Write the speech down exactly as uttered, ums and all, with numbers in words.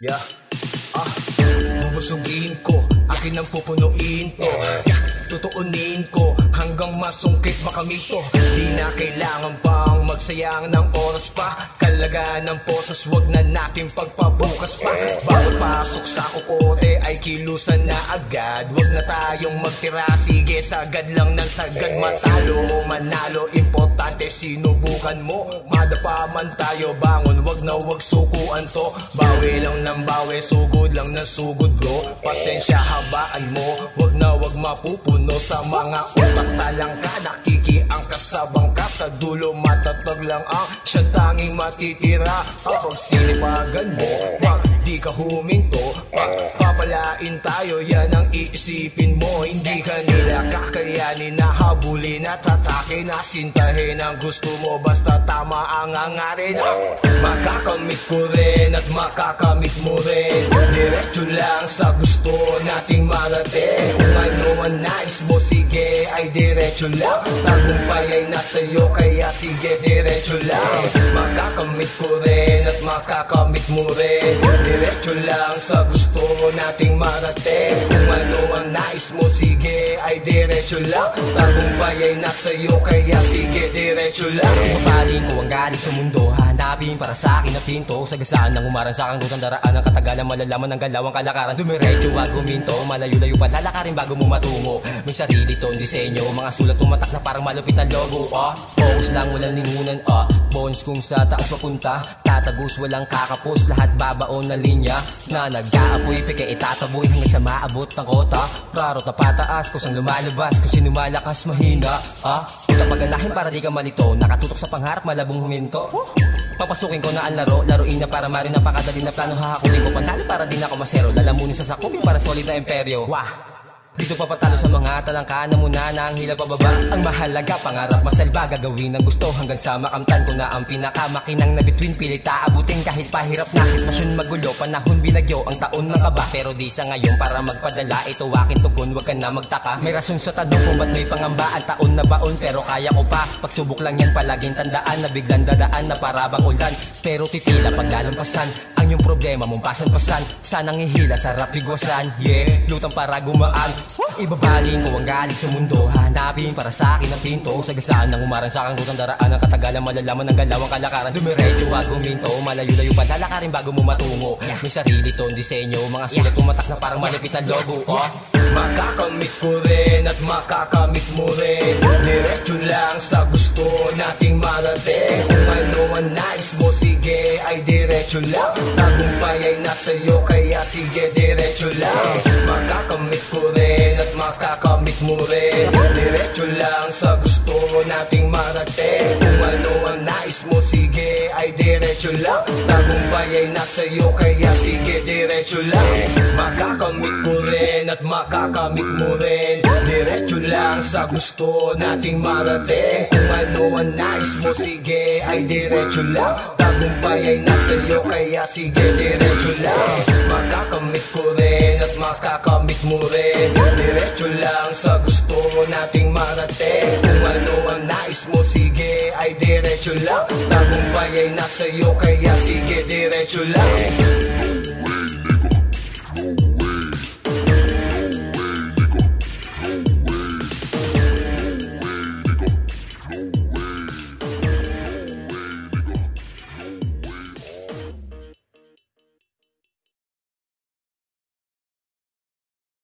Yeah. Ah, bubusugin ko, akin ang pupunuin to. Yeah. Tutuunin ko hanggang masungkit makamito. Di na kailangan pang magsayang ng oras pa. Kalagaan ng posos, wag na natin pagpabukas pa. Bawat pasok sa kukote ay kilusan na agad. Wag na tayong magtira, sige sagad lang ng sagad. Matalo o manalo, importante sinubukan mo. Madapa man tayo, bangon, wag na wag sukuan to. Bawi lang ng bawi, sugod lang ng sugod bro. Pasensya habaan mo, wag na wag mapupuno sa mga utak. Talang ka, nakikiang kasabang ka. Sa dulo matatag lang ang siyang tanging matitira. Kapag sinipagan mo, wag di ka huminto. Pag papalain tayo, yan ang iisipin mo. Hindi ka nila kakayanin na habulin at atakin. Nasintahin ang gusto mo, basta tama ang angarin. Makakamit ko rin at makakamit mo rin. Diretso lang sa gusto nating marating. Kung ano ang nais mo, sige ay diretso lang. Tagumpay ay nasa'yo, kaya sige diretso lang. Makakamit ko rin at makakamit mo rin. Diretso lang sa gusto nating marating. Kung ano ang nais mo, sige ay diretso lang. Tagumpay ay nasa'yo, kaya sige diretso lang. Mapaling ko ang galing sa mundo, hanapin para sa akin na pinto. Sagasaan ng umaran sa kanggutan, daraan ng katagalan. Malalaman ng galawang kalakaran. Dumiretso wag guminto, malayo-layo pa lalakarin bago mo matungo. May sarili tong disenyo, mga sulat tumatak na parang malupit na logo. Ah, focus lang, walang lingunan. Ah, bones kung sa taas mapunta, tatagos walang kakapos. Lahat babaon na linya na nag-aapoy, peke itataboy hanggang sa maabot ng kota. Prarot na pataas, kusang lumalabas, kung sino malakas mahina. Ah, punta paganahin para di ka malito, nakatutok sa pangarap malabong huminto. Papasukin ko na ang laro, laruin na para marin. Napakadali na plano, hahakutin ko panalo para din ako masero. Lalamunin sa sakupin para solid na imperyo. Wah! Dito papatalo sa mga talangka na muna na ang hila pababa. Ang mahalaga, pangarap masalba, gagawin ang gusto hanggang sa makamtan ko na ang pinakamakinang na between. Pilit aabutin kahit pahirap na sitwasyon magulo. Panahon binagyo ang taon ng kaba, pero di sa ngayon para magpadala. Ito akin tugon, wag ka na magtaka. May rason sa tanong kung ba't may pangamba. Ang taon na baon pero kaya ko pa. Pagsubok lang yan palaging tandaan na biglang dadaan na parabang ulan. Pero titila paglalampasan ang yung problema mong pasan-pasan. Sanang ihila, sarap bigwasan. Yeah, lutang para gumaan. Ibabaling ko ang galing sa mundo, hanapin para sa akin ang pinto. Sagasaan ng umaran sa kanggutan, daraan ng katagalan. Malalaman ng galawang kalakaran. Dumiretso wag guminto, malayo-layo pa lalakarin bago mo matungo. May sarili tong disenyo, mga sulat tumatak na parang malupit na logo. Oh, makakamit ko rin at makakamit mo rin. Diretso lang sa gusto nating marating. Kung ano ang nais mo, sige ay diretso lang. Tagumpay ay nasa'yo, kaya sige diretso lang. Makakamit ko rin at makakamit mo rin. Diretso lang sa gusto nating marating. Kung ano ang nais mo, sige ay diretso lang. Tagumpay ay nasa'yo, kaya sige diretso lang. Makakamit ko rin at makakamit mo rin. Diretso lang sa gusto nating marating. Kung ano ang nais mo, sige ay diretso lang. Tagumpay ay nasa'yo, kaya sige diretso lang. Makakamit ko rin at makakamit mo rin. Diretso lang sa gusto nating marating. Kung ano ang nais mo, sige ay diretso lang. Tagumpay ay nasa'yo, kaya sige diretso lang.